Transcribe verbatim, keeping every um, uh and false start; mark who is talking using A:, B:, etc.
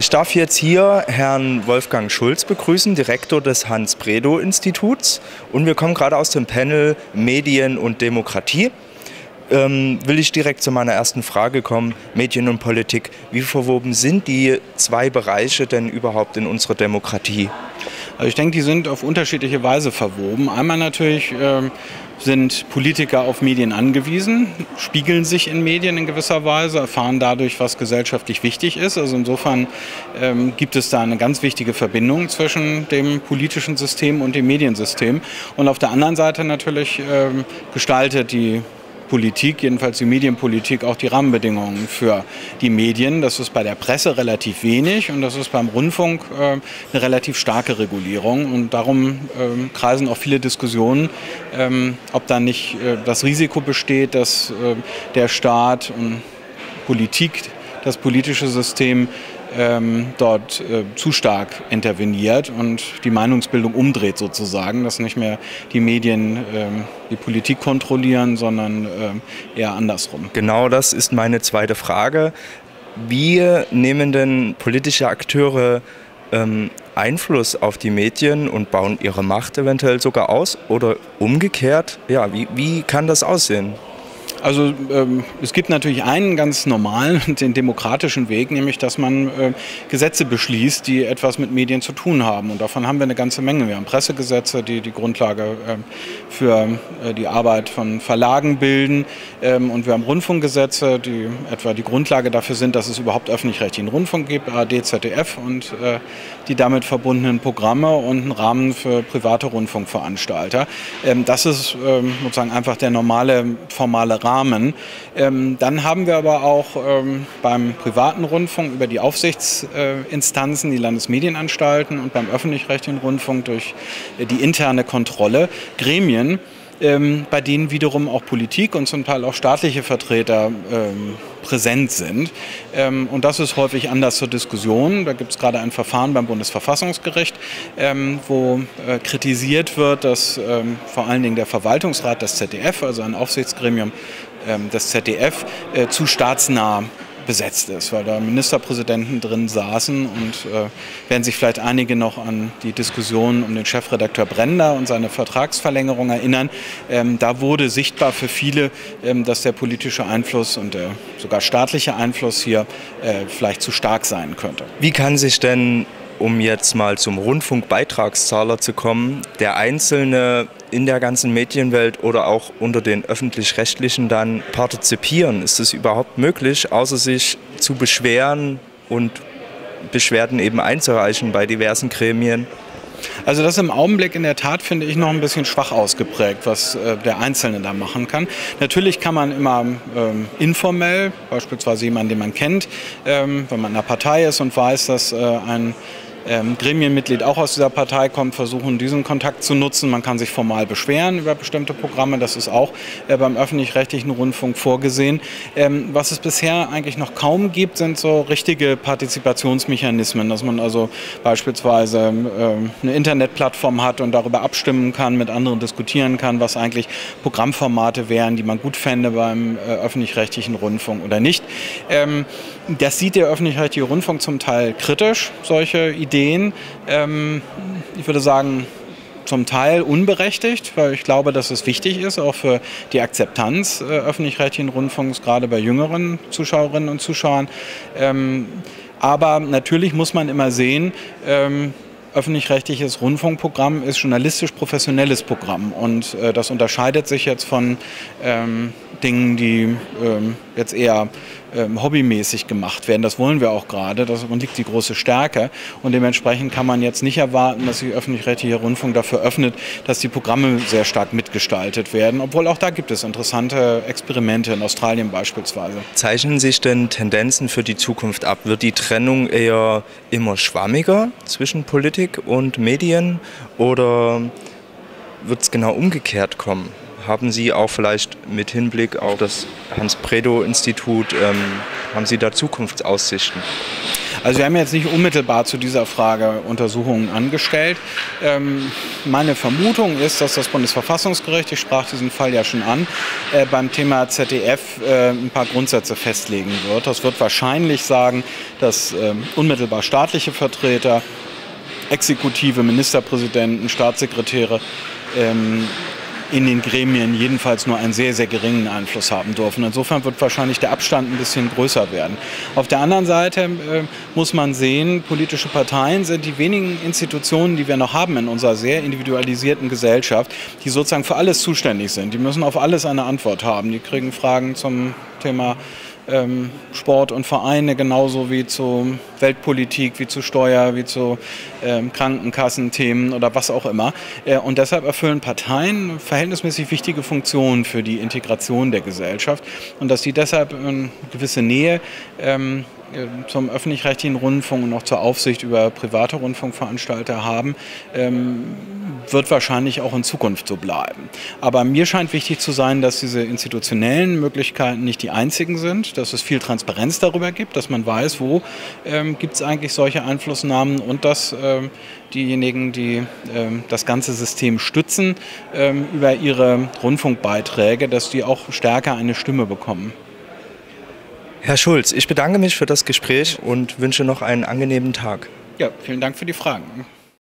A: Ich darf jetzt hier Herrn Wolfgang Schulz begrüßen, Direktor des Hans-Bredow-Instituts. Und wir kommen gerade aus dem Panel Medien und Demokratie. Ähm, will ich direkt zu meiner ersten Frage kommen, Medien und Politik. Wie verwoben sind die zwei Bereiche denn überhaupt in unserer Demokratie?
B: Also ich denke, die sind auf unterschiedliche Weise verwoben. Einmal natürlich ähm, sind Politiker auf Medien angewiesen, spiegeln sich in Medien in gewisser Weise, erfahren dadurch, was gesellschaftlich wichtig ist. Also insofern ähm, gibt es da eine ganz wichtige Verbindung zwischen dem politischen System und dem Mediensystem. Und auf der anderen Seite natürlich ähm, gestaltet die Politik, jedenfalls die Medienpolitik, auch die Rahmenbedingungen für die Medien. Das ist bei der Presse relativ wenig und das ist beim Rundfunk äh, eine relativ starke Regulierung. Und darum äh, kreisen auch viele Diskussionen, ähm, ob da nicht äh, das Risiko besteht, dass äh, der Staat und Politik, das politische System Ähm, dort äh, zu stark interveniert und die Meinungsbildung umdreht sozusagen, dass nicht mehr die Medien ähm, die Politik kontrollieren, sondern ähm, eher andersrum.
A: Genau das ist meine zweite Frage. Wie nehmen denn politische Akteure ähm, Einfluss auf die Medien und bauen ihre Macht eventuell sogar aus oder umgekehrt? Ja, wie, wie kann das aussehen?
B: Also ähm, es gibt natürlich einen ganz normalen, den demokratischen Weg, nämlich dass man äh, Gesetze beschließt, die etwas mit Medien zu tun haben. Und davon haben wir eine ganze Menge. Wir haben Pressegesetze, die die Grundlage äh, für äh, die Arbeit von Verlagen bilden. Ähm, und wir haben Rundfunkgesetze, die etwa die Grundlage dafür sind, dass es überhaupt öffentlich-rechtlichen Rundfunk gibt, A R D, Z D F und äh, die damit verbundenen Programme und einen Rahmen für private Rundfunkveranstalter. Ähm, das ist ähm, sozusagen einfach der normale, formale Rahmen. Rahmen. Ähm, dann haben wir aber auch ähm, beim privaten Rundfunk über die Aufsichtsinstanzen, die Landesmedienanstalten und beim öffentlich-rechtlichen Rundfunk durch äh, die interne Kontrolle Gremien, ähm, bei denen wiederum auch Politik und zum Teil auch staatliche Vertreter ähm, präsent sind. Ähm, und das ist häufig anders zur Diskussion. Da gibt es gerade ein Verfahren beim Bundesverfassungsgericht, ähm, wo äh, kritisiert wird, dass ähm, vor allen Dingen der Verwaltungsrat des Z D F, also ein Aufsichtsgremium ähm, des Z D F, äh, zu staatsnah besetzt ist, weil da Ministerpräsidenten drin saßen und äh, werden sich vielleicht einige noch an die Diskussion um den Chefredakteur Brender und seine Vertragsverlängerung erinnern. Ähm, da wurde sichtbar für viele, ähm, dass der politische Einfluss und der sogar staatliche Einfluss hier äh, vielleicht zu stark sein könnte.
A: Wie kann sich denn, um jetzt mal zum Rundfunkbeitragszahler zu kommen, der Einzelne in der ganzen Medienwelt oder auch unter den Öffentlich-Rechtlichen dann partizipieren? Ist es überhaupt möglich, außer sich zu beschweren und Beschwerden eben einzureichen bei diversen Gremien?
B: Also das im Augenblick in der Tat finde ich noch ein bisschen schwach ausgeprägt, was äh, der Einzelne da machen kann. Natürlich kann man immer ähm, informell, beispielsweise jemanden, den man kennt, ähm, wenn man in einer Partei ist und weiß, dass äh, ein Ähm, Gremienmitglied auch aus dieser Partei kommt, versuchen diesen Kontakt zu nutzen. Man kann sich formal beschweren über bestimmte Programme, das ist auch äh, beim öffentlich-rechtlichen Rundfunk vorgesehen. Ähm, was es bisher eigentlich noch kaum gibt, sind so richtige Partizipationsmechanismen, dass man also beispielsweise äh, eine Internetplattform hat und darüber abstimmen kann, mit anderen diskutieren kann, was eigentlich Programmformate wären, die man gut fände beim äh, öffentlich-rechtlichen Rundfunk oder nicht. Ähm, das sieht der öffentlich-rechtliche Rundfunk zum Teil kritisch, solche Ideen. Ähm, ich würde sagen, zum Teil unberechtigt, weil ich glaube, dass es wichtig ist, auch für die Akzeptanz äh, öffentlich-rechtlichen Rundfunks, gerade bei jüngeren Zuschauerinnen und Zuschauern. Ähm, aber natürlich muss man immer sehen, ähm, öffentlich-rechtliches Rundfunkprogramm ist journalistisch professionelles Programm und äh, das unterscheidet sich jetzt von ähm, Dingen, die ähm, jetzt eher ähm, hobbymäßig gemacht werden. Das wollen wir auch gerade, darin liegt die große Stärke und dementsprechend kann man jetzt nicht erwarten, dass sich öffentlich-rechtlicher Rundfunk dafür öffnet, dass die Programme sehr stark mitgestaltet werden, obwohl auch da gibt es interessante Experimente, in Australien beispielsweise.
A: Zeichnen sich denn Tendenzen für die Zukunft ab? Wird die Trennung eher immer schwammiger zwischen Politik und Medien oder wird es genau umgekehrt kommen? Haben Sie auch vielleicht mit Hinblick auf das Hans-Bredow-Institut, ähm, haben Sie da Zukunftsaussichten?
B: Also wir haben jetzt nicht unmittelbar zu dieser Frage Untersuchungen angestellt. Ähm, meine Vermutung ist, dass das Bundesverfassungsgericht, ich sprach diesen Fall ja schon an, äh, beim Thema Z D F äh, ein paar Grundsätze festlegen wird. Das wird wahrscheinlich sagen, dass äh, unmittelbar staatliche Vertreter, Exekutive, Ministerpräsidenten, Staatssekretäre ähm, in den Gremien jedenfalls nur einen sehr, sehr geringen Einfluss haben dürfen. Insofern wird wahrscheinlich der Abstand ein bisschen größer werden. Auf der anderen Seite äh, muss man sehen, politische Parteien sind die wenigen Institutionen, die wir noch haben in unserer sehr individualisierten Gesellschaft, die sozusagen für alles zuständig sind. Die müssen auf alles eine Antwort haben. Die kriegen Fragen zum Thema Ähm, Sport und Vereine genauso wie zu Weltpolitik, wie zu Steuer, wie zu ähm, Krankenkassenthemen oder was auch immer. Äh, und deshalb erfüllen Parteien verhältnismäßig wichtige Funktionen für die Integration der Gesellschaft. Und dass sie deshalb eine gewisse Nähe ähm, zum öffentlich-rechtlichen Rundfunk und auch zur Aufsicht über private Rundfunkveranstalter haben, ähm, wird wahrscheinlich auch in Zukunft so bleiben. Aber mir scheint wichtig zu sein, dass diese institutionellen Möglichkeiten nicht die einzigen sind, dass es viel Transparenz darüber gibt, dass man weiß, wo ähm, gibt es eigentlich solche Einflussnahmen und dass ähm, diejenigen, die ähm, das ganze System stützen, ähm, über ihre Rundfunkbeiträge, dass die auch stärker eine Stimme bekommen.
A: Herr Schulz, ich bedanke mich für das Gespräch und wünsche noch einen angenehmen Tag.
B: Ja, vielen Dank für die Fragen.